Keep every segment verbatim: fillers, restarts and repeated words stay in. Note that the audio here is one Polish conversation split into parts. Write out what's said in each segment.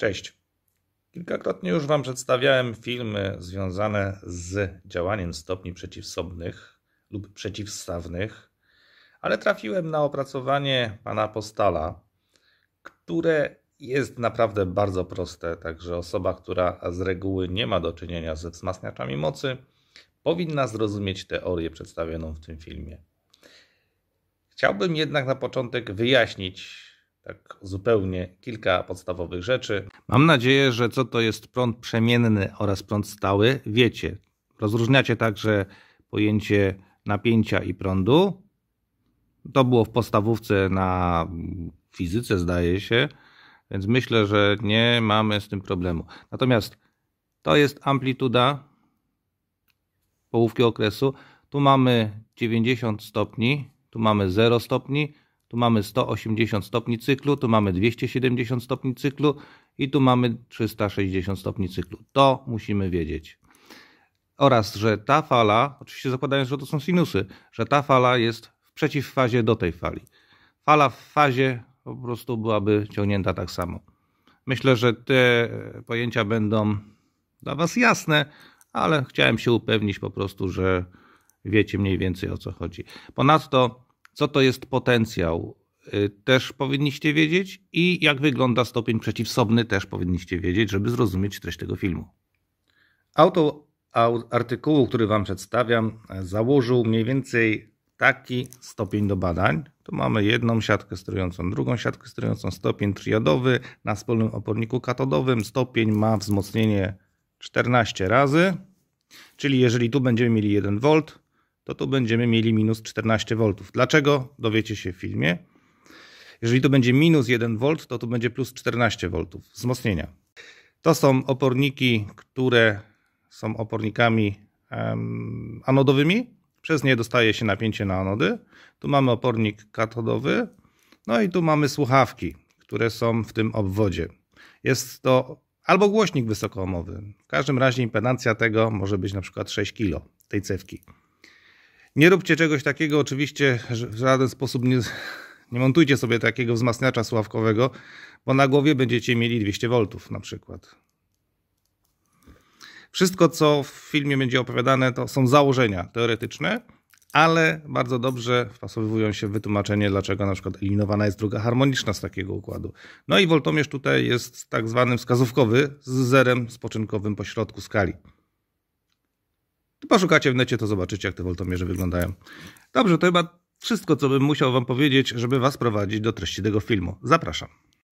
Cześć. Kilkakrotnie już Wam przedstawiałem filmy związane z działaniem stopni przeciwsobnych lub przeciwstawnych, ale trafiłem na opracowanie pana Postala, które jest naprawdę bardzo proste, także osoba, która z reguły nie ma do czynienia ze wzmacniaczami mocy, powinna zrozumieć teorię przedstawioną w tym filmie. Chciałbym jednak na początek wyjaśnić tak zupełnie kilka podstawowych rzeczy. Mam nadzieję, że co to jest prąd przemienny oraz prąd stały, wiecie. Rozróżniacie także pojęcie napięcia i prądu. To było w podstawówce na fizyce, zdaje się, więc myślę, że nie mamy z tym problemu. Natomiast to jest amplituda połówki okresu. Tu mamy dziewięćdziesiąt stopni, tu mamy zero stopni, tu mamy sto osiemdziesiąt stopni cyklu, tu mamy dwieście siedemdziesiąt stopni cyklu i tu mamy trzysta sześćdziesiąt stopni cyklu. To musimy wiedzieć. Oraz, że ta fala, oczywiście zakładając, że to są sinusy, że ta fala jest w przeciwfazie do tej fali. Fala w fazie po prostu byłaby ciągnięta tak samo. Myślę, że te pojęcia będą dla Was jasne, ale chciałem się upewnić po prostu, że wiecie mniej więcej, o co chodzi. Ponadto, co to jest potencjał, też powinniście wiedzieć i jak wygląda stopień przeciwsobny, też powinniście wiedzieć, żeby zrozumieć treść tego filmu. Autor artykułu, który Wam przedstawiam, założył mniej więcej taki stopień do badań. Tu mamy jedną siatkę sterującą, drugą siatkę sterującą, stopień triodowy na wspólnym oporniku katodowym. Stopień ma wzmocnienie czternaście razy, czyli jeżeli tu będziemy mieli jeden wolt, to tu będziemy mieli minus czternaście woltów. Dlaczego? Dowiecie się w filmie. Jeżeli to będzie minus jeden wolt, to tu będzie plus czternaście woltów wzmocnienia. To są oporniki, które są opornikami um, anodowymi. Przez nie dostaje się napięcie na anody. Tu mamy opornik katodowy. No i tu mamy słuchawki, które są w tym obwodzie. Jest to albo głośnik wysokoohmowy. W każdym razie impedancja tego może być na przykład sześć kilo tej cewki. Nie róbcie czegoś takiego, oczywiście w żaden sposób nie, nie montujcie sobie takiego wzmacniacza słuchawkowego, bo na głowie będziecie mieli dwieście woltów na przykład. Wszystko, co w filmie będzie opowiadane, to są założenia teoretyczne, ale bardzo dobrze wpasowują się w wytłumaczenie, dlaczego na przykład eliminowana jest druga harmoniczna z takiego układu. No i woltomierz tutaj jest tak zwany wskazówkowy z zerem spoczynkowym po środku skali. Poszukacie w necie, to zobaczycie, jak te woltomierze wyglądają. Dobrze, to chyba wszystko, co bym musiał Wam powiedzieć, żeby Was prowadzić do treści tego filmu. Zapraszam.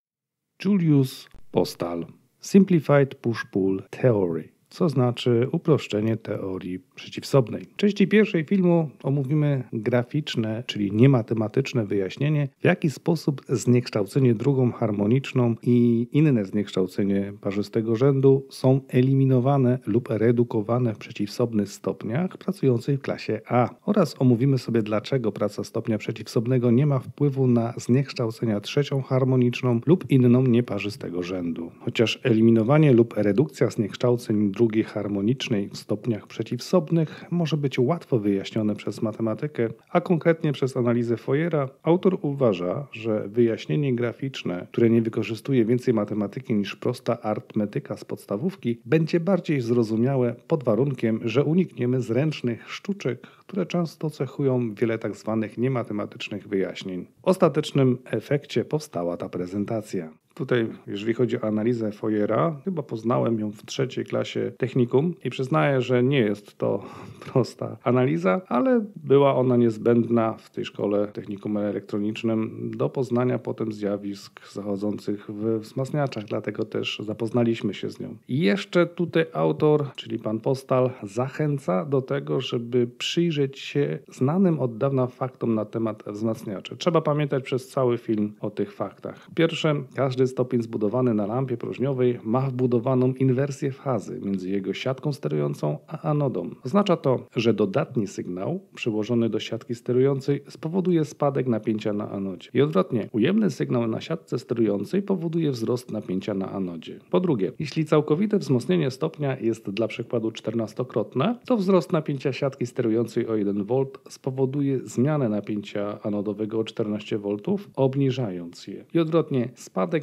Julius Postal. Simplified Push-Pull Theory. Co znaczy uproszczenie teorii przeciwsobnej. W części pierwszej filmu omówimy graficzne, czyli niematematyczne wyjaśnienie, w jaki sposób zniekształcenie drugą harmoniczną i inne zniekształcenie parzystego rzędu są eliminowane lub redukowane w przeciwsobnych stopniach pracujących w klasie A. Oraz omówimy sobie, dlaczego praca stopnia przeciwsobnego nie ma wpływu na zniekształcenia trzecią harmoniczną lub inną nieparzystego rzędu. Chociaż eliminowanie lub redukcja zniekształceń drugiej harmonicznej w stopniach przeciwsobnych może być łatwo wyjaśnione przez matematykę, a konkretnie przez analizę Fouriera, autor uważa, że wyjaśnienie graficzne, które nie wykorzystuje więcej matematyki niż prosta arytmetyka z podstawówki, będzie bardziej zrozumiałe pod warunkiem, że unikniemy zręcznych sztuczek, które często cechują wiele tak zwanych niematematycznych wyjaśnień. W ostatecznym efekcie powstała ta prezentacja. Tutaj, jeżeli chodzi o analizę Fouriera, chyba poznałem ją w trzeciej klasie technikum i przyznaję, że nie jest to prosta analiza, ale była ona niezbędna w tej szkole technikum elektronicznym do poznania potem zjawisk zachodzących w wzmacniaczach, dlatego też zapoznaliśmy się z nią. I jeszcze tutaj autor, czyli pan Postal, zachęca do tego, żeby przyjrzeć się znanym od dawna faktom na temat wzmacniaczy. Trzeba pamiętać przez cały film o tych faktach. Pierwsze, każdy stopień zbudowany na lampie próżniowej ma wbudowaną inwersję fazy między jego siatką sterującą a anodą. Oznacza to, że dodatni sygnał przyłożony do siatki sterującej spowoduje spadek napięcia na anodzie. I odwrotnie, ujemny sygnał na siatce sterującej powoduje wzrost napięcia na anodzie. Po drugie, jeśli całkowite wzmocnienie stopnia jest dla przykładu czternastokrotne, to wzrost napięcia siatki sterującej o jeden wolt spowoduje zmianę napięcia anodowego o czternaście woltów, obniżając je. I odwrotnie, spadek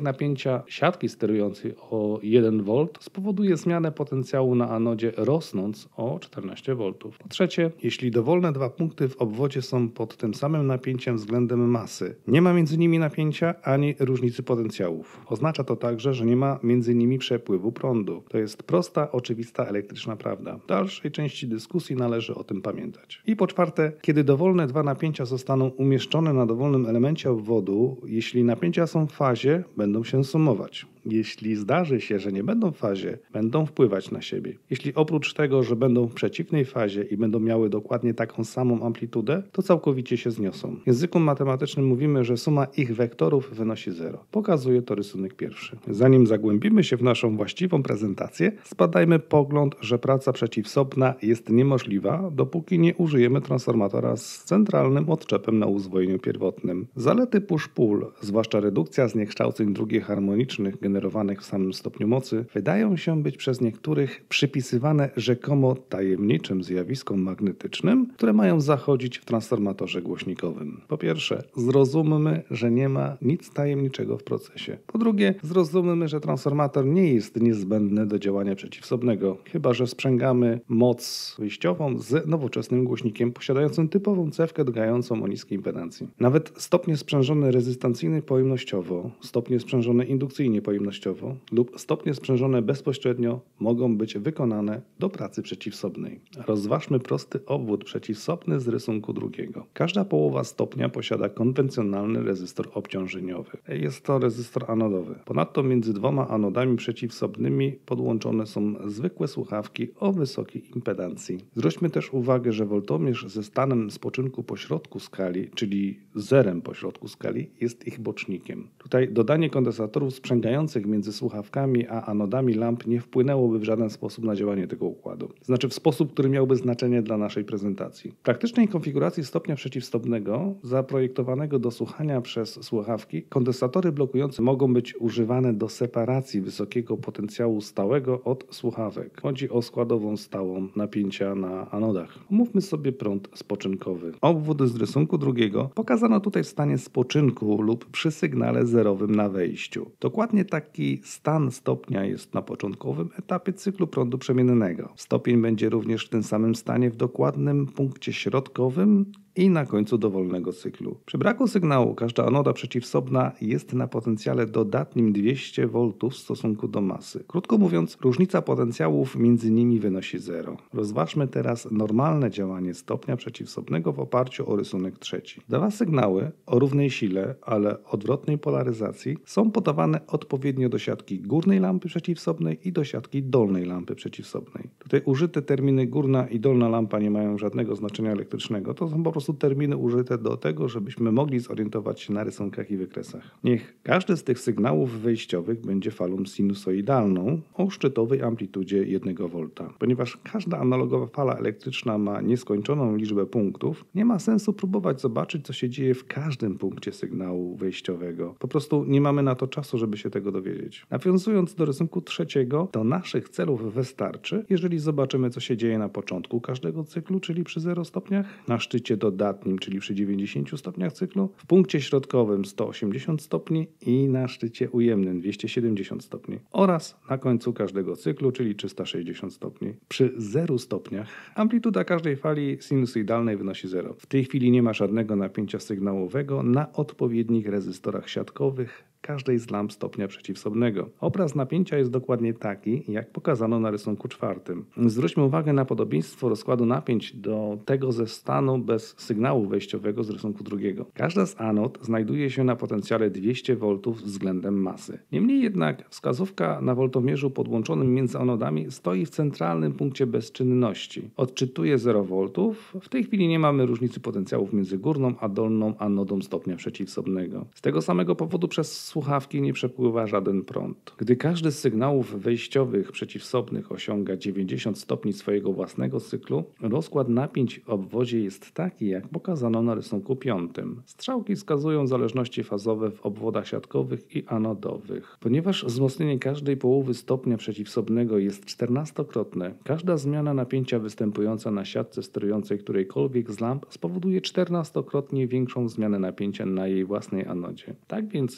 napięcia siatki sterującej o jeden wolt spowoduje zmianę potencjału na anodzie rosnąc o czternaście woltów. Po trzecie, jeśli dowolne dwa punkty w obwodzie są pod tym samym napięciem względem masy, nie ma między nimi napięcia ani różnicy potencjałów. Oznacza to także, że nie ma między nimi przepływu prądu. To jest prosta, oczywista elektryczna prawda. W dalszej części dyskusji należy o tym pamiętać. I po czwarte, kiedy dowolne dwa napięcia zostaną umieszczone na dowolnym elemencie obwodu, jeśli napięcia są w fazie, będą się sumować. Jeśli zdarzy się, że nie będą w fazie, będą wpływać na siebie. Jeśli oprócz tego, że będą w przeciwnej fazie i będą miały dokładnie taką samą amplitudę, to całkowicie się zniosą. W języku matematycznym mówimy, że suma ich wektorów wynosi zero. Pokazuje to rysunek pierwszy. Zanim zagłębimy się w naszą właściwą prezentację, zbadajmy pogląd, że praca przeciwsopna jest niemożliwa, dopóki nie użyjemy transformatora z centralnym odczepem na uzwojeniu pierwotnym. Zalety push-pull, zwłaszcza redukcja zniekształceń dróg harmonicznych generowanych w samym stopniu mocy, wydają się być przez niektórych przypisywane rzekomo tajemniczym zjawiskom magnetycznym, które mają zachodzić w transformatorze głośnikowym. Po pierwsze, zrozummy, że nie ma nic tajemniczego w procesie. Po drugie, zrozummy, że transformator nie jest niezbędny do działania przeciwsobnego, chyba że sprzęgamy moc wyjściową z nowoczesnym głośnikiem posiadającym typową cewkę drgającą o niskiej impedancji. Nawet stopnie sprzężone rezystancyjnie pojemnościowo, stopnie sprzężone indukcyjnie pojemnościowo lub stopnie sprzężone bezpośrednio mogą być wykonane do pracy przeciwsobnej. Rozważmy prosty obwód przeciwsopny z rysunku drugiego. Każda połowa stopnia posiada konwencjonalny rezystor obciążeniowy. Jest to rezystor anodowy. Ponadto między dwoma anodami przeciwsobnymi podłączone są zwykłe słuchawki o wysokiej impedancji. Zwróćmy też uwagę, że woltomierz ze stanem spoczynku pośrodku skali, czyli zerem pośrodku skali, jest ich bocznikiem. Tutaj dodanie kondensatorów sprzęgających między słuchawkami a anodami lamp nie wpłynęłoby w żaden sposób na działanie tego układu. Znaczy w sposób, który miałby znaczenie dla naszej prezentacji. W praktycznej konfiguracji stopnia przeciwstopnego, zaprojektowanego do słuchania przez słuchawki, kondensatory blokujące mogą być używane do separacji wysokiego potencjału stałego od słuchawek. Chodzi o składową stałą napięcia na anodach. Omówmy sobie prąd spoczynkowy. Obwód z rysunku drugiego pokazano tutaj w stanie spoczynku lub przy sygnale zerowym na wejściu. Dokładnie taki stan stopnia jest na początkowym etapie cyklu prądu przemiennego. Stopień będzie również w tym samym stanie w dokładnym punkcie środkowym i na końcu dowolnego cyklu. Przy braku sygnału każda anoda przeciwsobna jest na potencjale dodatnim dwieście woltów w stosunku do masy. Krótko mówiąc, różnica potencjałów między nimi wynosi zero. Rozważmy teraz normalne działanie stopnia przeciwsobnego w oparciu o rysunek trzeci. Dwa sygnały o równej sile, ale odwrotnej polaryzacji są podawane odpowiednio do siatki górnej lampy przeciwsobnej i do siatki dolnej lampy przeciwsobnej. Tutaj użyte terminy górna i dolna lampa nie mają żadnego znaczenia elektrycznego. To są po prostu terminy użyte do tego, żebyśmy mogli zorientować się na rysunkach i wykresach. Niech każdy z tych sygnałów wejściowych będzie falą sinusoidalną o szczytowej amplitudzie jednego wolta. Ponieważ każda analogowa fala elektryczna ma nieskończoną liczbę punktów, nie ma sensu próbować zobaczyć, co się dzieje w każdym punkcie sygnału wejściowego. Po prostu nie mamy na to czasu, żeby się tego dowiedzieć. Nawiązując do rysunku trzeciego, do naszych celów wystarczy, jeżeli zobaczymy, co się dzieje na początku każdego cyklu, czyli przy zero stopniach, na szczycie dodatnim, czyli przy dziewięćdziesięciu stopniach cyklu, w punkcie środkowym sto osiemdziesiąt stopni i na szczycie ujemnym dwieście siedemdziesiąt stopni oraz na końcu każdego cyklu, czyli trzysta sześćdziesiąt stopni. Przy zero stopniach amplituda każdej fali sinusoidalnej wynosi zero. W tej chwili nie ma żadnego napięcia sygnałowego na odpowiednich rezystorach siatkowych każdej z lamp stopnia przeciwsobnego. Obraz napięcia jest dokładnie taki, jak pokazano na rysunku czwartym. Zwróćmy uwagę na podobieństwo rozkładu napięć do tego ze stanu bez sygnału wejściowego z rysunku drugiego. Każda z anod znajduje się na potencjale dwieście woltów względem masy. Niemniej jednak wskazówka na woltomierzu podłączonym między anodami stoi w centralnym punkcie bezczynności. Odczytuje zero woltów. W tej chwili nie mamy różnicy potencjałów między górną a dolną anodą stopnia przeciwsobnego. Z tego samego powodu przez słuchawki nie przepływa żaden prąd. Gdy każdy z sygnałów wejściowych przeciwsobnych osiąga dziewięćdziesiąt stopni swojego własnego cyklu, rozkład napięć w obwodzie jest taki, jak pokazano na rysunku piątym. Strzałki wskazują zależności fazowe w obwodach siatkowych i anodowych. Ponieważ wzmocnienie każdej połowy stopnia przeciwsobnego jest czternastokrotne, każda zmiana napięcia występująca na siatce sterującej którejkolwiek z lamp spowoduje czternastokrotnie większą zmianę napięcia na jej własnej anodzie. Tak więc, jeśli napięcie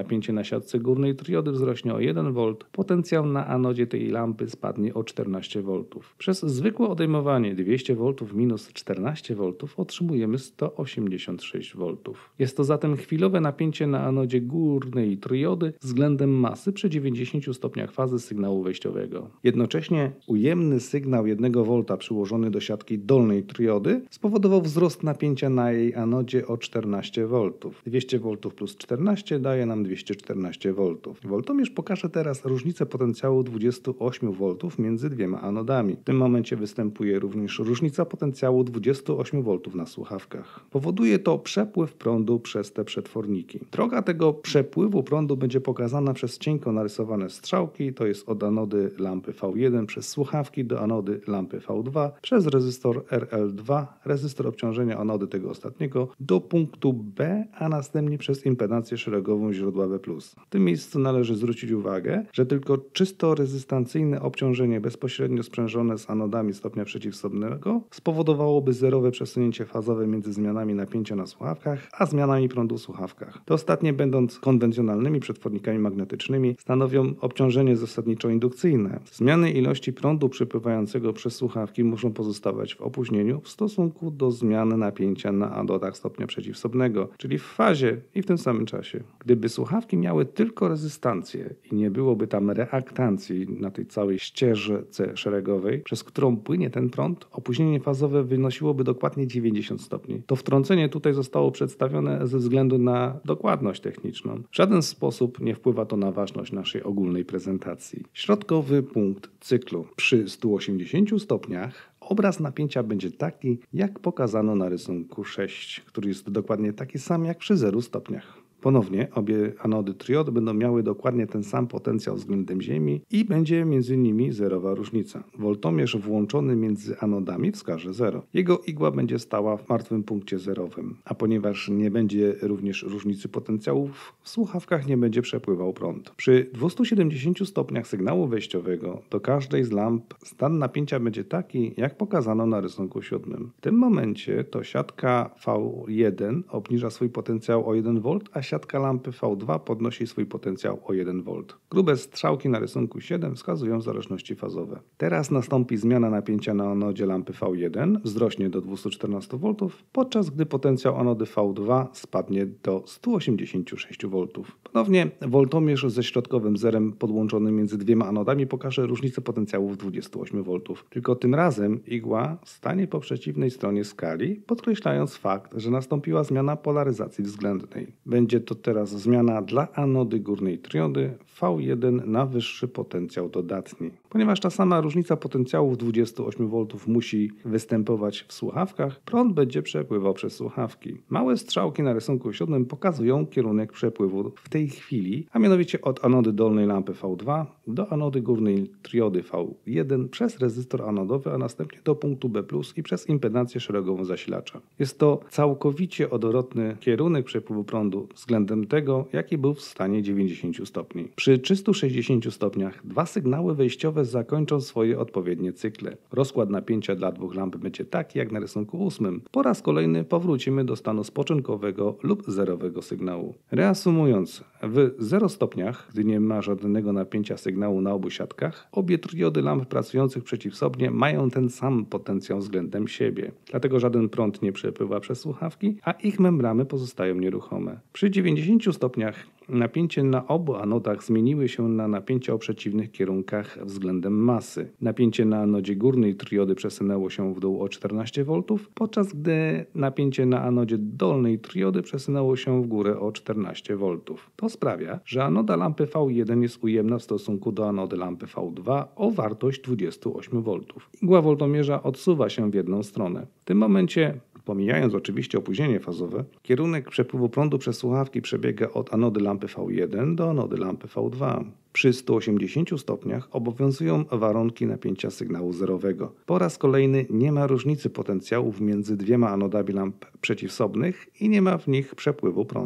napięcie na siatce górnej triody wzrośnie o jeden wolt, potencjał na anodzie tej lampy spadnie o czternaście woltów. Przez zwykłe odejmowanie dwieście woltów minus czternaście woltów otrzymujemy sto osiemdziesiąt sześć woltów. Jest to zatem chwilowe napięcie na anodzie górnej triody względem masy przy dziewięćdziesięciu stopniach fazy sygnału wejściowego. Jednocześnie ujemny sygnał jednego wolta przyłożony do siatki dolnej triody spowodował wzrost napięcia na jej anodzie o czternaście woltów. dwieście woltów plus czternaście daje nam dwieście czternaście woltów. Woltomierz pokaże teraz różnicę potencjału dwudziestu ośmiu woltów między dwiema anodami. W tym momencie występuje również różnica potencjału dwudziestu ośmiu woltów na słuchawkach. Powoduje to przepływ prądu przez te przetworniki. Droga tego przepływu prądu będzie pokazana przez cienko narysowane strzałki, to jest od anody lampy V jeden przez słuchawki do anody lampy V dwa, przez rezystor R L dwa, rezystor obciążenia anody tego ostatniego, do punktu B, a następnie przez impedancję szeregową źródła B plus. W tym miejscu należy zwrócić uwagę, że tylko czysto rezystancyjne obciążenie bezpośrednio sprzężone z anodami stopnia przeciwwstępnego spowodowałoby zerowe przesunięcie fazowe między zmianami napięcia na słuchawkach, a zmianami prądu w słuchawkach. Te ostatnie, będąc konwencjonalnymi przetwornikami magnetycznymi, stanowią obciążenie zasadniczo indukcyjne. Zmiany ilości prądu przepływającego przez słuchawki muszą pozostawać w opóźnieniu w stosunku do zmiany napięcia na anodach stopnia przeciwwstępnego, czyli w fazie i w tym samym czasie. Gdyby słuchawki miały tylko rezystancję i nie byłoby tam reaktancji na tej całej ścieżce szeregowej, przez którą płynie ten prąd, opóźnienie fazowe wynosiłoby dokładnie dziewięćdziesiąt stopni. To wtrącenie tutaj zostało przedstawione ze względu na dokładność techniczną. W żaden sposób nie wpływa to na ważność naszej ogólnej prezentacji. Środkowy punkt cyklu. Przy stu osiemdziesięciu stopniach obraz napięcia będzie taki, jak pokazano na rysunku sześć, który jest dokładnie taki sam jak przy zeru stopniach. Ponownie obie anody triody będą miały dokładnie ten sam potencjał względem Ziemi i będzie między nimi zerowa różnica. Woltomierz włączony między anodami wskaże zero. Jego igła będzie stała w martwym punkcie zerowym, a ponieważ nie będzie również różnicy potencjałów, w słuchawkach nie będzie przepływał prąd. Przy dwustu siedemdziesięciu stopniach sygnału wejściowego do każdej z lamp stan napięcia będzie taki, jak pokazano na rysunku siódmym. W tym momencie to siatka V jeden obniża swój potencjał o jeden wolt, a siatka lampy V dwa podnosi swój potencjał o jeden wolt. Grube strzałki na rysunku siedem wskazują zależności fazowe. Teraz nastąpi zmiana napięcia na anodzie lampy V jeden, wzrośnie do dwustu czternastu woltów, podczas gdy potencjał anody V dwa spadnie do stu osiemdziesięciu sześciu woltów. Ponownie woltomierz ze środkowym zerem podłączonym między dwiema anodami pokaże różnicę potencjałów dwudziestu ośmiu woltów. Tylko tym razem igła stanie po przeciwnej stronie skali, podkreślając fakt, że nastąpiła zmiana polaryzacji względnej. Będzie to teraz zmiana dla anody górnej triody V jeden na wyższy potencjał dodatni. Ponieważ ta sama różnica potencjałów dwudziestu ośmiu woltów musi występować w słuchawkach, prąd będzie przepływał przez słuchawki. Małe strzałki na rysunku siódmym pokazują kierunek przepływu w tej chwili, a mianowicie od anody dolnej lampy V dwa do anody górnej triody V jeden przez rezystor anodowy, a następnie do punktu B plus i przez impedancję szeregową zasilacza. Jest to całkowicie odwrotny kierunek przepływu prądu względem tego, jaki był w stanie dziewięćdziesięciu stopni. Przy trzystu sześćdziesięciu stopniach dwa sygnały wejściowe zakończą swoje odpowiednie cykle. Rozkład napięcia dla dwóch lamp będzie taki jak na rysunku ósmym. Po raz kolejny powrócimy do stanu spoczynkowego lub zerowego sygnału. Reasumując, w zero stopniach, gdy nie ma żadnego napięcia sygnału na obu siatkach, obie triody lamp pracujących przeciwsobnie mają ten sam potencjał względem siebie. Dlatego żaden prąd nie przepływa przez słuchawki, a ich membrany pozostają nieruchome. Przy dziewięćdziesięciu stopniach napięcie na obu anodach zmieniły się na napięcie o przeciwnych kierunkach względem masy. Napięcie na anodzie górnej triody przesunęło się w dół o czternaście woltów, podczas gdy napięcie na anodzie dolnej triody przesunęło się w górę o czternaście woltów. To sprawia, że anoda lampy V jeden jest ujemna w stosunku do anody lampy V dwa o wartość dwudziestu ośmiu woltów. Igła woltomierza odsuwa się w jedną stronę. W tym momencie, pomijając oczywiście opóźnienie fazowe, kierunek przepływu prądu przez słuchawki przebiega od anody lampy V jeden do anody lampy V dwa. Przy stu osiemdziesięciu stopniach obowiązują warunki napięcia sygnału zerowego. Po raz kolejny nie ma różnicy potencjałów między dwiema anodami lamp przeciwsobnych i nie ma w nich przepływu prądu.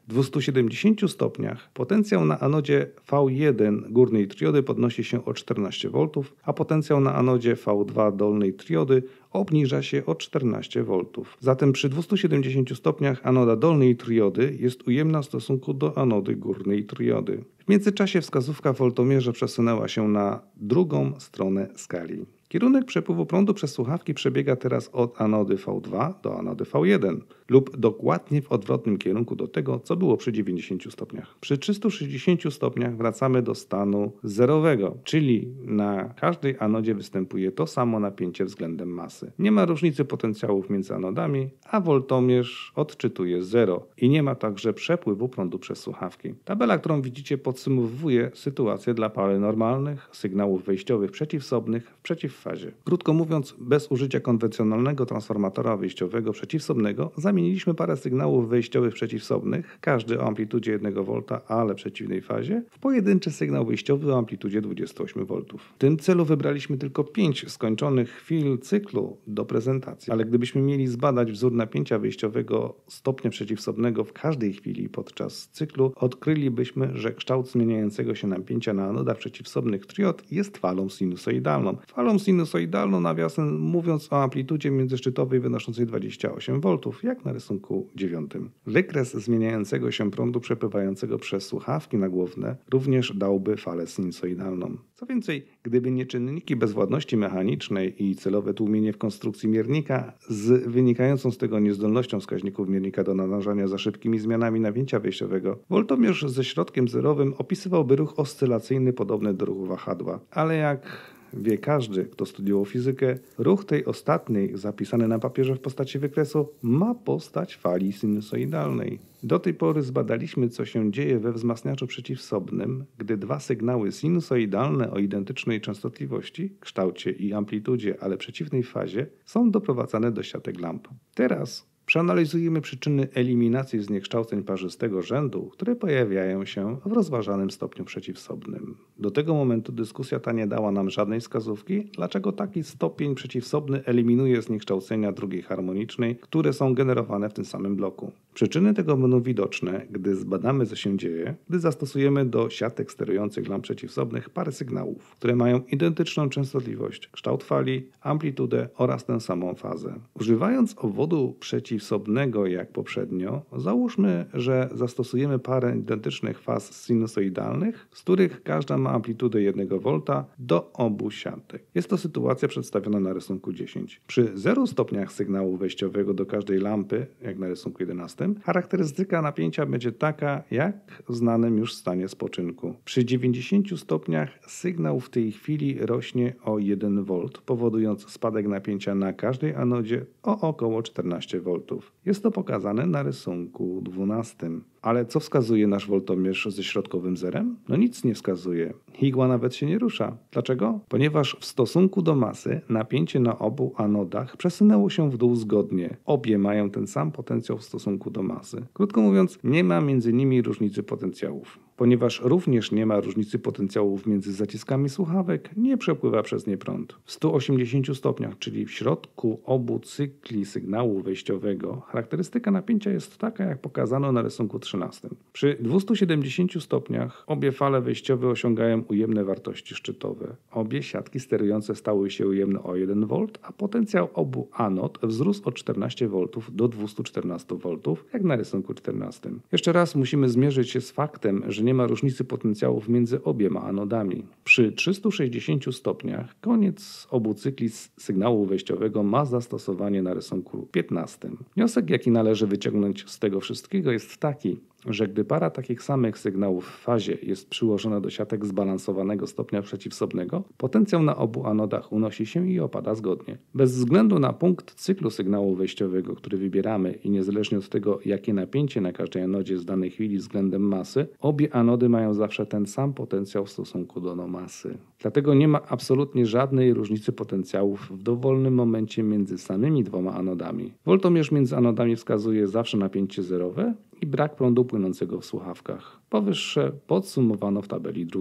dwustu siedemdziesięciu stopniach potencjał na anodzie V jeden górnej triody podnosi się o czternaście woltów, a potencjał na anodzie V dwa dolnej triody obniża się o czternaście woltów. Zatem przy dwustu siedemdziesięciu stopniach anoda dolnej triody jest ujemna w stosunku do anody górnej triody. W międzyczasie wskazówka w woltomierze przesunęła się na drugą stronę skali. Kierunek przepływu prądu przez słuchawki przebiega teraz od anody V dwa do anody V jeden lub dokładnie w odwrotnym kierunku do tego, co było przy dziewięćdziesięciu stopniach. Przy trzystu sześćdziesięciu stopniach wracamy do stanu zerowego, czyli na każdej anodzie występuje to samo napięcie względem masy. Nie ma różnicy potencjałów między anodami, a woltomierz odczytuje zero i nie ma także przepływu prądu przez słuchawki. Tabela, którą widzicie, podsumowuje sytuację dla pary normalnych, sygnałów wejściowych przeciwsobnych w przeciwfazie. Krótko mówiąc, bez użycia konwencjonalnego transformatora wejściowego przeciwsobnego zamieniliśmy parę sygnałów wejściowych przeciwsobnych, każdy o amplitudzie jednego wolta, ale przeciwnej fazie, w pojedynczy sygnał wejściowy o amplitudzie dwudziestu ośmiu woltów. W tym celu wybraliśmy tylko pięć skończonych chwil cyklu do prezentacji, ale gdybyśmy mieli zbadać wzór napięcia wejściowego stopnia przeciwsobnego w każdej chwili podczas cyklu, odkrylibyśmy, że kształt zmieniającego się napięcia na anodach przeciwsobnych triod jest falą sinusoidalną. Falą sinusoidalną, nawiasem mówiąc, o amplitudzie międzyszczytowej wynoszącej dwadzieścia osiem woltów, jak na rysunku dziewiątym. Wykres zmieniającego się prądu przepływającego przez słuchawki nagłówne również dałby falę sinusoidalną. Co więcej, gdyby nie czynniki bezwładności mechanicznej i celowe tłumienie w konstrukcji miernika z wynikającą z tego niezdolnością wskaźników miernika do nadążania za szybkimi zmianami napięcia wejściowego, woltomierz ze środkiem zerowym opisywałby ruch oscylacyjny podobny do ruchu wahadła. Ale jak wie każdy, kto studiował fizykę, ruch tej ostatniej, zapisany na papierze w postaci wykresu, ma postać fali sinusoidalnej. Do tej pory zbadaliśmy, co się dzieje we wzmacniaczu przeciwsobnym, gdy dwa sygnały sinusoidalne o identycznej częstotliwości, kształcie i amplitudzie, ale przeciwnej fazie, są doprowadzane do siatek lamp. Teraz przeanalizujemy przyczyny eliminacji zniekształceń parzystego rzędu, które pojawiają się w rozważanym stopniu przeciwsobnym. Do tego momentu dyskusja ta nie dała nam żadnej wskazówki, dlaczego taki stopień przeciwsobny eliminuje zniekształcenia drugiej harmonicznej, które są generowane w tym samym bloku. Przyczyny tego będą widoczne, gdy zbadamy, co się dzieje, gdy zastosujemy do siatek sterujących lamp przeciwsobnych parę sygnałów, które mają identyczną częstotliwość, kształt fali, amplitudę oraz tę samą fazę. Używając obwodu przeciwsobnego jak poprzednio, załóżmy, że zastosujemy parę identycznych faz sinusoidalnych, z których każda ma amplitudę jednego wolta do obu siatek. Jest to sytuacja przedstawiona na rysunku dziesięć. Przy zero stopniach sygnału wejściowego do każdej lampy, jak na rysunku jedenastym, charakterystyka napięcia będzie taka, jak w znanym już stanie spoczynku. Przy dziewięćdziesięciu stopniach sygnał w tej chwili rośnie o jeden wolt, powodując spadek napięcia na każdej anodzie o około czternaście woltów. Jest to pokazane na rysunku dwunastym. Ale co wskazuje nasz woltomierz ze środkowym zerem? No nic nie wskazuje. Igła nawet się nie rusza. Dlaczego? Ponieważ w stosunku do masy napięcie na obu anodach przesunęło się w dół zgodnie. Obie mają ten sam potencjał w stosunku do masy. Krótko mówiąc, nie ma między nimi różnicy potencjałów. Ponieważ również nie ma różnicy potencjałów między zaciskami słuchawek, nie przepływa przez nie prąd. W stu osiemdziesięciu stopniach, czyli w środku obu cykli sygnału wejściowego, charakterystyka napięcia jest taka, jak pokazano na rysunku trzynastym. Przy dwustu siedemdziesięciu stopniach obie fale wejściowe osiągają ujemne wartości szczytowe. Obie siatki sterujące stały się ujemne o jeden wolt, a potencjał obu anod wzrósł od czternastu woltów do dwustu czternastu woltów, jak na rysunku czternastym. Jeszcze raz musimy zmierzyć się z faktem, że nie ma różnicy potencjałów między obiema anodami. Przy trzystu sześćdziesięciu stopniach koniec obu cykli sygnału wejściowego ma zastosowanie na rysunku piętnastym. Wniosek, jaki należy wyciągnąć z tego wszystkiego, jest taki, że gdy para takich samych sygnałów w fazie jest przyłożona do siatek zbalansowanego stopnia przeciwsobnego, potencjał na obu anodach unosi się i opada zgodnie. Bez względu na punkt cyklu sygnału wejściowego, który wybieramy i niezależnie od tego, jakie napięcie na każdej anodzie jest w danej chwili względem masy, obie anody mają zawsze ten sam potencjał w stosunku do masy. Dlatego nie ma absolutnie żadnej różnicy potencjałów w dowolnym momencie między samymi dwoma anodami. Woltomierz między anodami wskazuje zawsze napięcie zerowe i brak prądu płynącego w słuchawkach. Powyższe podsumowano w tabeli drugiej.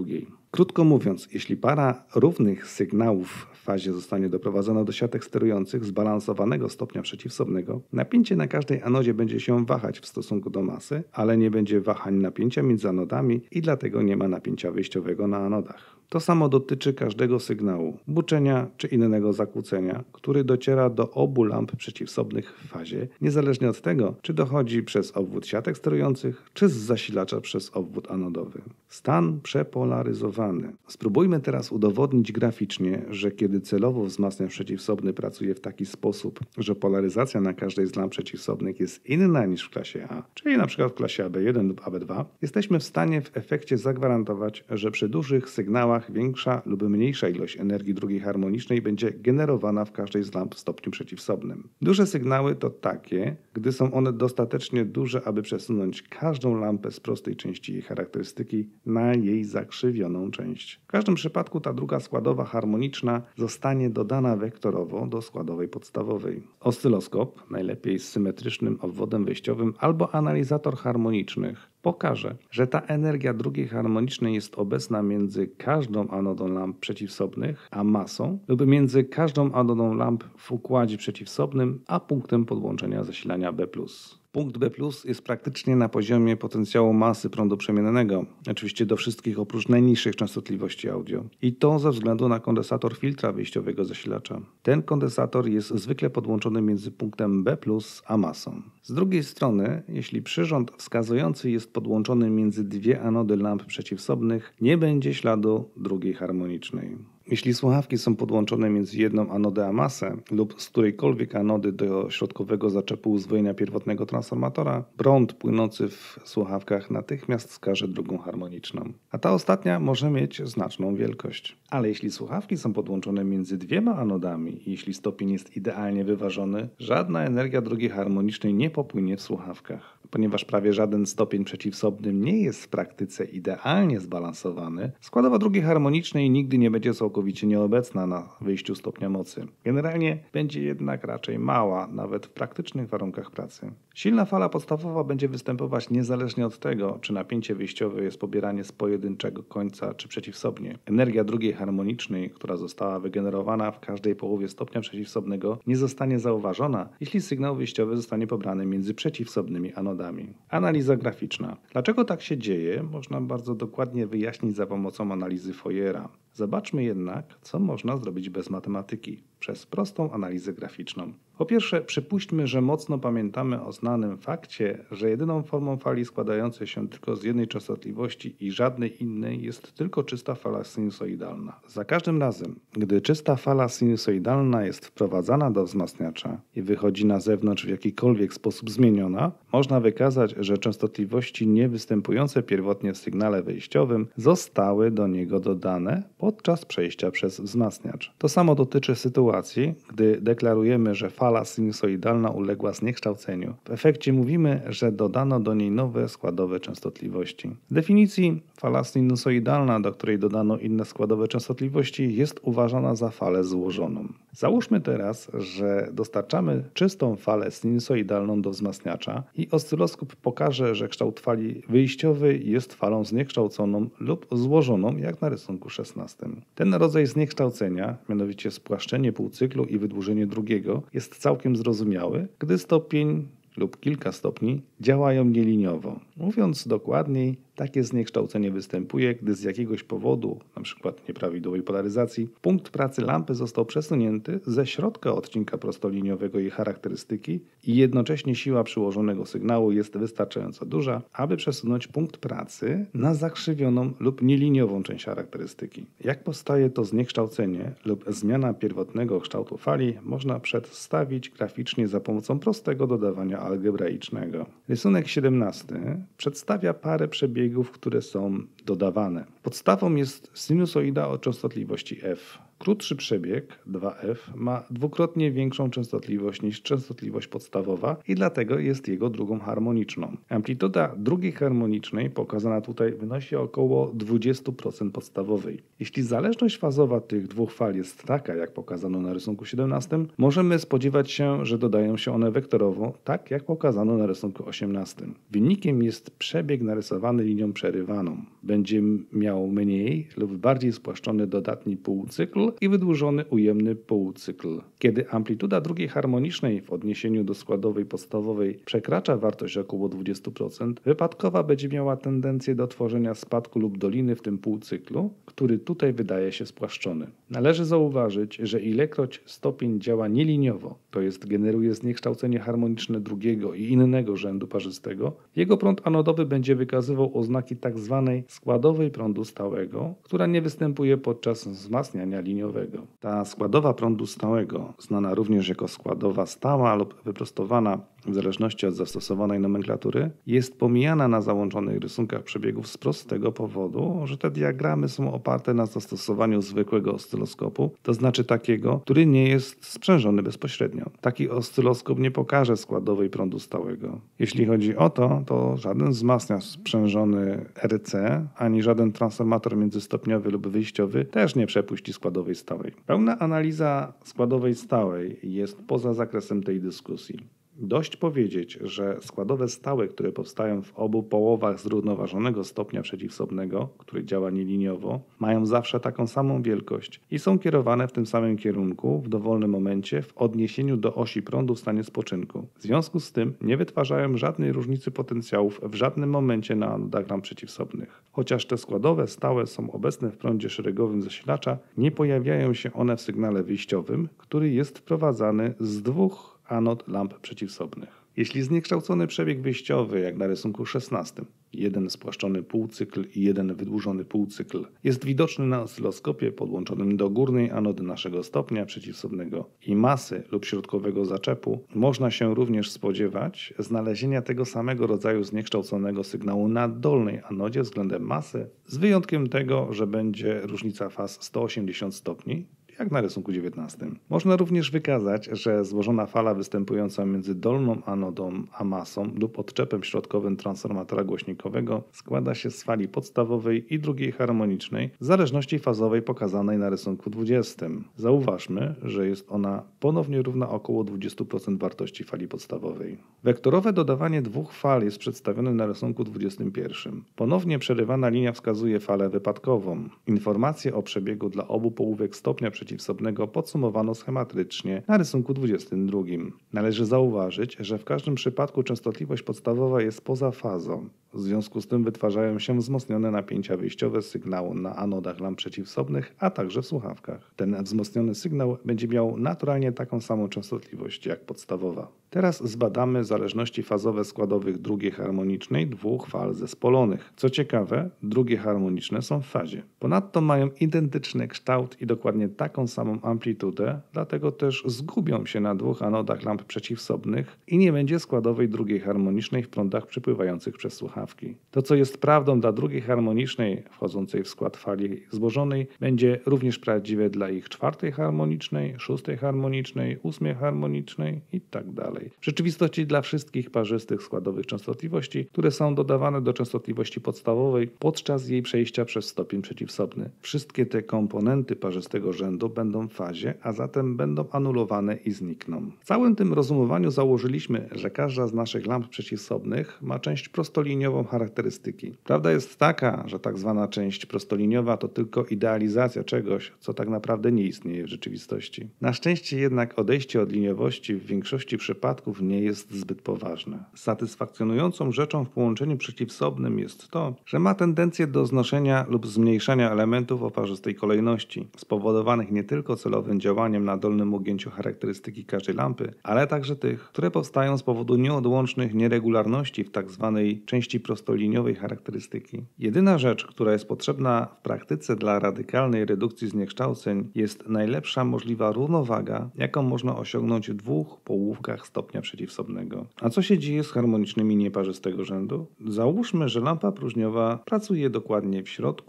Krótko mówiąc, jeśli para równych sygnałów w fazie zostanie doprowadzona do siatek sterujących zbalansowanego stopnia przeciwsobnego, napięcie na każdej anodzie będzie się wahać w stosunku do masy, ale nie będzie wahań napięcia między anodami i dlatego nie ma napięcia wyjściowego na anodach. To samo dotyczy każdego sygnału, buczenia czy innego zakłócenia, który dociera do obu lamp przeciwsobnych w fazie, niezależnie od tego, czy dochodzi przez obwód siatek sterujących, czy z zasilacza przez obwód anodowy. Stan przepolaryzowany. Spróbujmy teraz udowodnić graficznie, że kiedy celowo wzmacniacz przeciwsobny pracuje w taki sposób, że polaryzacja na każdej z lamp przeciwsobnych jest inna niż w klasie A, czyli na przykład w klasie A B jeden lub A B dwa, jesteśmy w stanie w efekcie zagwarantować, że przy dużych sygnałach większa lub mniejsza ilość energii drugiej harmonicznej będzie generowana w każdej z lamp w stopniu przeciwsobnym. Duże sygnały to takie, gdy są one dostatecznie duże, aby przesunąć każdą lampę z prostej części jej charakterystyki na jej zakrzywioną część. W każdym przypadku ta druga składowa harmoniczna zostanie dodana wektorowo do składowej podstawowej. Oscyloskop, najlepiej z symetrycznym obwodem wejściowym albo analizator harmonicznych, pokaże, że ta energia drugiej harmonicznej jest obecna między każdą anodą lamp przeciwsobnych a masą lub między każdą anodą lamp w układzie przeciwsobnym a punktem podłączenia zasilania B plus. Punkt B plus jest praktycznie na poziomie potencjału masy prądu przemiennego, oczywiście do wszystkich oprócz najniższych częstotliwości audio. I to ze względu na kondensator filtra wyjściowego zasilacza. Ten kondensator jest zwykle podłączony między punktem B plus a masą. Z drugiej strony, jeśli przyrząd wskazujący jest podłączony między dwie anody lamp przeciwsobnych, nie będzie śladu drugiej harmonicznej. Jeśli słuchawki są podłączone między jedną anodę a masę lub z którejkolwiek anody do środkowego zaczepu uzwojenia pierwotnego transformatora, prąd płynący w słuchawkach natychmiast wskaże drugą harmoniczną. A ta ostatnia może mieć znaczną wielkość. Ale jeśli słuchawki są podłączone między dwiema anodami i jeśli stopień jest idealnie wyważony, żadna energia drugiej harmonicznej nie popłynie w słuchawkach. Ponieważ prawie żaden stopień przeciwsobny nie jest w praktyce idealnie zbalansowany, składowa drugiej harmonicznej nigdy nie będzie całkowicie nieobecna na wyjściu stopnia mocy. Generalnie będzie jednak raczej mała, nawet w praktycznych warunkach pracy. Silna fala podstawowa będzie występować niezależnie od tego, czy napięcie wyjściowe jest pobierane z pojedynczego końca, czy przeciwsobnie. Energia drugiej harmonicznej, która została wygenerowana w każdej połowie stopnia przeciwsobnego, nie zostanie zauważona, jeśli sygnał wyjściowy zostanie pobrany między przeciwsobnymi anodami. Analiza graficzna. Dlaczego tak się dzieje, można bardzo dokładnie wyjaśnić za pomocą analizy Fouriera. Zobaczmy jednak, co można zrobić bez matematyki, przez prostą analizę graficzną. Po pierwsze, przypuśćmy, że mocno pamiętamy o znanym fakcie, że jedyną formą fali składającej się tylko z jednej częstotliwości i żadnej innej jest tylko czysta fala sinusoidalna. Za każdym razem, gdy czysta fala sinusoidalna jest wprowadzana do wzmacniacza i wychodzi na zewnątrz w jakikolwiek sposób zmieniona, można wykazać, że częstotliwości niewystępujące pierwotnie w sygnale wejściowym zostały do niego dodane podczas przejścia przez wzmacniacz. To samo dotyczy sytuacji, gdy deklarujemy, że fala sinusoidalna uległa zniekształceniu. W efekcie mówimy, że dodano do niej nowe składowe częstotliwości. W definicji fala sinusoidalna, do której dodano inne składowe częstotliwości, jest uważana za falę złożoną. Załóżmy teraz, że dostarczamy czystą falę sinusoidalną do wzmacniacza i oscyloskop pokaże, że kształt fali wyjściowej jest falą zniekształconą lub złożoną, jak na rysunku szesnastym. Ten rodzaj zniekształcenia, mianowicie spłaszczenie półcyklu i wydłużenie drugiego, jest całkiem zrozumiały, gdy stopień lub kilka stopni działają nieliniowo. Mówiąc dokładniej, takie zniekształcenie występuje, gdy z jakiegoś powodu, np. nieprawidłowej polaryzacji, punkt pracy lampy został przesunięty ze środka odcinka prostoliniowego jej charakterystyki i jednocześnie siła przyłożonego sygnału jest wystarczająco duża, aby przesunąć punkt pracy na zakrzywioną lub nieliniową część charakterystyki. Jak powstaje to zniekształcenie lub zmiana pierwotnego kształtu fali, można przedstawić graficznie za pomocą prostego dodawania algebraicznego. Rysunek siedemnasty przedstawia parę przebiegów, które są dodawane. Podstawą jest sinusoida o częstotliwości f. Krótszy przebieg dwa F ma dwukrotnie większą częstotliwość niż częstotliwość podstawowa i dlatego jest jego drugą harmoniczną. Amplituda drugiej harmonicznej pokazana tutaj wynosi około dwadzieścia procent podstawowej. Jeśli zależność fazowa tych dwóch fal jest taka, jak pokazano na rysunku siedemnastym, możemy spodziewać się, że dodają się one wektorowo, tak jak pokazano na rysunku osiemnastym. Wynikiem jest przebieg narysowany linią przerywaną. Będzie miał mniej lub bardziej spłaszczony dodatni półcykl i wydłużony ujemny półcykl. Kiedy amplituda drugiej harmonicznej w odniesieniu do składowej podstawowej przekracza wartość około dwadzieścia procent, wypadkowa będzie miała tendencję do tworzenia spadku lub doliny w tym półcyklu, który tutaj wydaje się spłaszczony. Należy zauważyć, że ilekroć stopień działa nieliniowo, to jest generuje zniekształcenie harmoniczne drugiego i innego rzędu parzystego, jego prąd anodowy będzie wykazywał oznaki tzw. składowej prądu stałego, która nie występuje podczas wzmacniania liniowego. Ta składowa prądu stałego, znana również jako składowa stała lub wyprostowana w zależności od zastosowanej nomenklatury, jest pomijana na załączonych rysunkach przebiegów z prostego powodu, że te diagramy są oparte na zastosowaniu zwykłego oscyloskopu, to znaczy takiego, który nie jest sprzężony bezpośrednio. Taki oscyloskop nie pokaże składowej prądu stałego. Jeśli chodzi o to, to żaden wzmacniacz sprzężony R C, ani żaden transformator międzystopniowy lub wyjściowy też nie przepuści składowej stałej. Pełna analiza składowej stałej jest poza zakresem tej dyskusji. Dość powiedzieć, że składowe stałe, które powstają w obu połowach zrównoważonego stopnia przeciwsobnego, który działa nieliniowo, mają zawsze taką samą wielkość i są kierowane w tym samym kierunku w dowolnym momencie w odniesieniu do osi prądu w stanie spoczynku. W związku z tym nie wytwarzają żadnej różnicy potencjałów w żadnym momencie na anodach lamp przeciwsobnych. Chociaż te składowe stałe są obecne w prądzie szeregowym zasilacza, nie pojawiają się one w sygnale wyjściowym, który jest wprowadzany z dwóch anod lamp przeciwsobnych. Jeśli zniekształcony przebieg wyjściowy, jak na rysunku szesnastym, jeden spłaszczony półcykl i jeden wydłużony półcykl, jest widoczny na oscyloskopie podłączonym do górnej anody naszego stopnia przeciwsobnego i masy lub środkowego zaczepu, można się również spodziewać znalezienia tego samego rodzaju zniekształconego sygnału na dolnej anodzie względem masy, z wyjątkiem tego, że będzie różnica faz sto osiemdziesiąt stopni, jak na rysunku dziewiętnastym. Można również wykazać, że złożona fala występująca między dolną anodą a masą lub odczepem środkowym transformatora głośnikowego składa się z fali podstawowej i drugiej harmonicznej w zależności fazowej pokazanej na rysunku dwudziestym. Zauważmy, że jest ona ponownie równa około dwadzieścia procent wartości fali podstawowej. Wektorowe dodawanie dwóch fal jest przedstawione na rysunku dwudziestym pierwszym. Ponownie przerywana linia wskazuje falę wypadkową. Informacje o przebiegu dla obu połówek stopnia przeciwsobnego podsumowano schematrycznie na rysunku dwudziestym drugim. Należy zauważyć, że w każdym przypadku częstotliwość podstawowa jest poza fazą. W związku z tym wytwarzają się wzmocnione napięcia wyjściowe sygnału na anodach lamp przeciwsobnych, a także w słuchawkach. Ten wzmocniony sygnał będzie miał naturalnie taką samą częstotliwość jak podstawowa. Teraz zbadamy zależności fazowe składowych drugiej harmonicznej dwóch fal zespolonych. Co ciekawe, drugie harmoniczne są w fazie. Ponadto mają identyczny kształt i dokładnie taką samą amplitudę, dlatego też zgubią się na dwóch anodach lamp przeciwsobnych i nie będzie składowej drugiej harmonicznej w prądach przepływających przez słuchawki. To, co jest prawdą dla drugiej harmonicznej wchodzącej w skład fali złożonej, będzie również prawdziwe dla ich czwartej harmonicznej, szóstej harmonicznej, ósmej harmonicznej itd. W rzeczywistości dla wszystkich parzystych składowych częstotliwości, które są dodawane do częstotliwości podstawowej podczas jej przejścia przez stopień przeciwsobny. Wszystkie te komponenty parzystego rzędu będą w fazie, a zatem będą anulowane i znikną. W całym tym rozumowaniu założyliśmy, że każda z naszych lamp przeciwsobnych ma część prostoliniową charakterystyki. Prawda jest taka, że tak zwana część prostoliniowa to tylko idealizacja czegoś, co tak naprawdę nie istnieje w rzeczywistości. Na szczęście jednak odejście od liniowości w większości przypadków nie jest zbyt poważne. Satysfakcjonującą rzeczą w połączeniu przeciwsobnym jest to, że ma tendencję do znoszenia lub zmniejszania elementów o parzystej kolejności, spowodowanych nie tylko celowym działaniem na dolnym ugięciu charakterystyki każdej lampy, ale także tych, które powstają z powodu nieodłącznych nieregularności w tzw. części prostoliniowej charakterystyki. Jedyna rzecz, która jest potrzebna w praktyce dla radykalnej redukcji zniekształceń, jest najlepsza możliwa równowaga, jaką można osiągnąć w dwóch połówkach stopnia przeciwsobnego. A co się dzieje z harmonicznymi nieparzystego rzędu? Załóżmy, że lampa próżniowa pracuje dokładnie w środku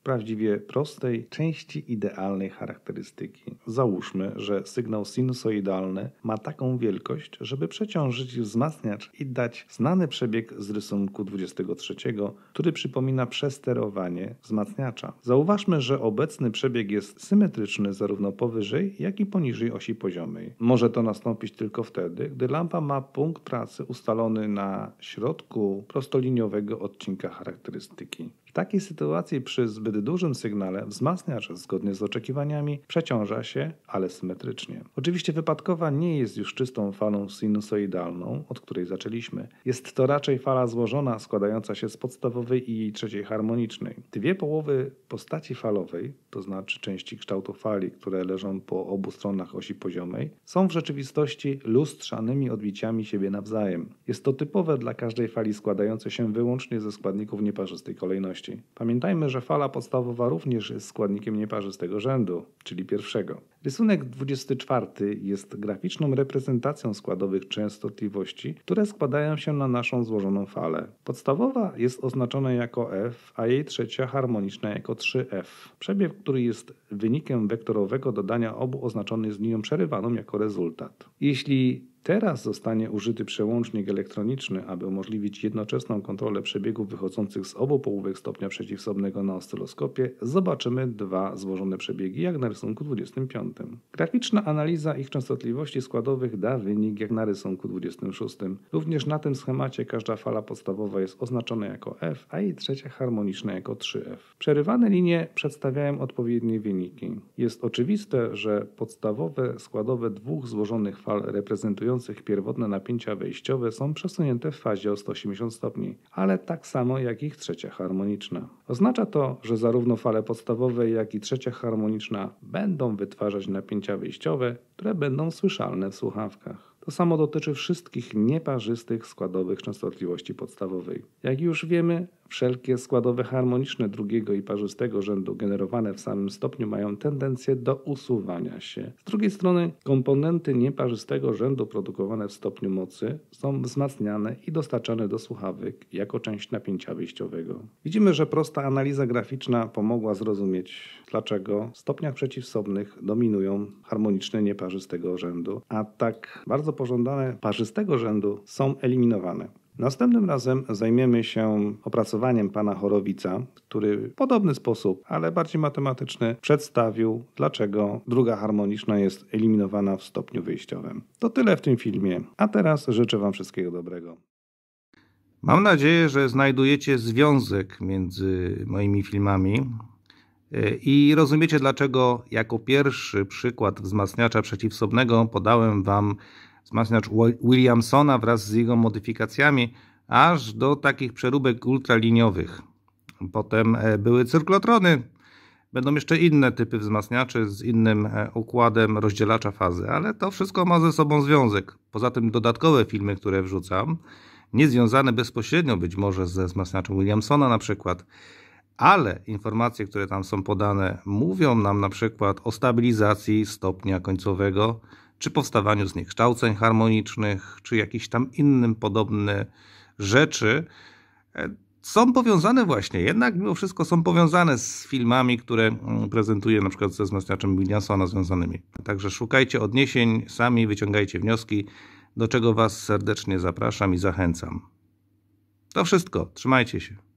prawdziwie prostej, części idealnej charakterystyki. Załóżmy, że sygnał sinusoidalny ma taką wielkość, żeby przeciążyć wzmacniacz i dać znany przebieg z rysunku dwudziestego trzeciego, który przypomina przesterowanie wzmacniacza. Zauważmy, że obecny przebieg jest symetryczny zarówno powyżej, jak i poniżej osi poziomej. Może to nastąpić tylko wtedy, gdy lampa ma punkt pracy ustalony na środku prostoliniowego odcinka charakterystyki. W takiej sytuacji przy zbyt dużym sygnale wzmacniacz, zgodnie z oczekiwaniami, przeciąża się, ale symetrycznie. Oczywiście wypadkowa nie jest już czystą falą sinusoidalną, od której zaczęliśmy. Jest to raczej fala złożona, składająca się z podstawowej i jej trzeciej harmonicznej. Dwie połowy postaci falowej, to znaczy części kształtu fali, które leżą po obu stronach osi poziomej, są w rzeczywistości lustrzanymi odbiciami siebie nawzajem. Jest to typowe dla każdej fali składającej się wyłącznie ze składników nieparzystej kolejności. Pamiętajmy, że fala podstawowa również jest składnikiem nieparzystego rzędu, czyli pierwszego. Rysunek dwudziesty czwarty jest graficzną reprezentacją składowych częstotliwości, które składają się na naszą złożoną falę. Podstawowa jest oznaczona jako F, a jej trzecia harmoniczna jako trzy F. Przebieg, który jest wynikiem wektorowego dodania obu, oznaczony jest linią przerywaną jako rezultat. Jeśli teraz zostanie użyty przełącznik elektroniczny, aby umożliwić jednoczesną kontrolę przebiegów wychodzących z obu połówek stopnia przeciwsobnego na oscyloskopie, zobaczymy dwa złożone przebiegi jak na rysunku dwudziestym piątym. Graficzna analiza ich częstotliwości składowych da wynik jak na rysunku dwudziestym szóstym. Również na tym schemacie każda fala podstawowa jest oznaczona jako F, a jej trzecia harmoniczna jako trzy F. Przerywane linie przedstawiają odpowiednie wyniki. Jest oczywiste, że podstawowe składowe dwóch złożonych fal reprezentują pierwotne napięcia wejściowe są przesunięte w fazie o sto osiemdziesiąt stopni, ale tak samo jak ich trzecia harmoniczna. Oznacza to, że zarówno fale podstawowe, jak i trzecia harmoniczna będą wytwarzać napięcia wejściowe, które będą słyszalne w słuchawkach. To samo dotyczy wszystkich nieparzystych składowych częstotliwości podstawowej. Jak już wiemy, wszelkie składowe harmoniczne drugiego i parzystego rzędu generowane w samym stopniu mają tendencję do usuwania się. Z drugiej strony komponenty nieparzystego rzędu produkowane w stopniu mocy są wzmacniane i dostarczane do słuchawek jako część napięcia wyjściowego. Widzimy, że prosta analiza graficzna pomogła zrozumieć, dlaczego w stopniach przeciwsobnych dominują harmoniczne nieparzystego rzędu, a tak bardzo pożądane parzystego rzędu są eliminowane. Następnym razem zajmiemy się opracowaniem pana Horowica, który w podobny sposób, ale bardziej matematyczny, przedstawił, dlaczego druga harmoniczna jest eliminowana w stopniu wyjściowym. To tyle w tym filmie, a teraz życzę wam wszystkiego dobrego. Mam nadzieję, że znajdujecie związek między moimi filmami i rozumiecie, dlaczego jako pierwszy przykład wzmacniacza przeciwsobnego podałem wam wzmacniacz Williamsona wraz z jego modyfikacjami aż do takich przeróbek ultraliniowych. Potem były cyrklotrony, będą jeszcze inne typy wzmacniaczy z innym układem rozdzielacza fazy, ale to wszystko ma ze sobą związek. Poza tym dodatkowe filmy, które wrzucam, nie związane bezpośrednio być może ze wzmacniaczem Williamsona na przykład, ale informacje, które tam są podane, mówią nam na przykład o stabilizacji stopnia końcowego, czy powstawaniu zniekształceń harmonicznych, czy jakichś tam innym podobne rzeczy, są powiązane właśnie, jednak mimo wszystko są powiązane z filmami, które prezentuję na przykład ze wzmacniaczem Williamsona związanymi. Także szukajcie odniesień, sami wyciągajcie wnioski, do czego was serdecznie zapraszam i zachęcam. To wszystko, trzymajcie się.